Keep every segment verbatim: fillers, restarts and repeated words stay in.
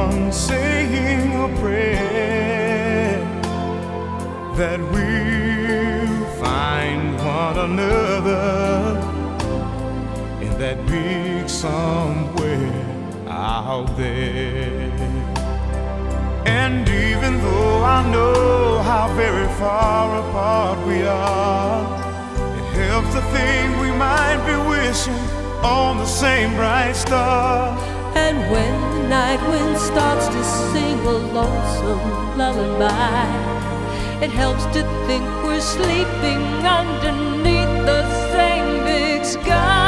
one saying a prayer that we'll find one another in that big somewhere out there. And even though I know how very far apart we are, it helps to think we might be wishing on the same bright star. And when the night wind starts to sing a lonesome lullaby, it helps to think we're sleeping underneath the same big sky.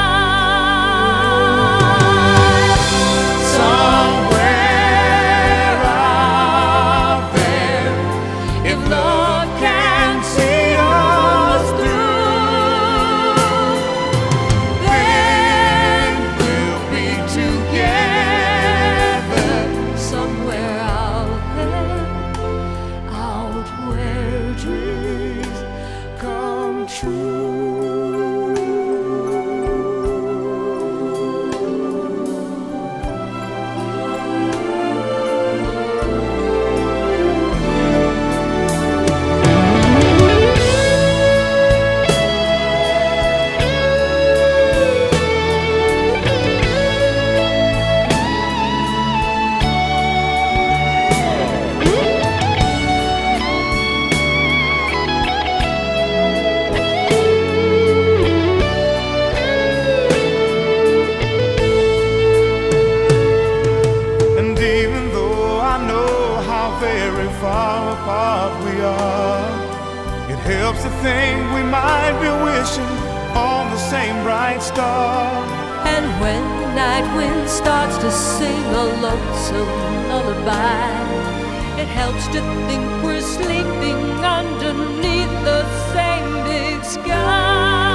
Somewhere out there, if love can see us through, then we'll be together somewhere out there, out where dreams come true. Very far apart we are, it helps to think we might be wishing on the same bright star. And when the night wind starts to sing a lonesome lullaby, it helps to think we're sleeping underneath the same big sky.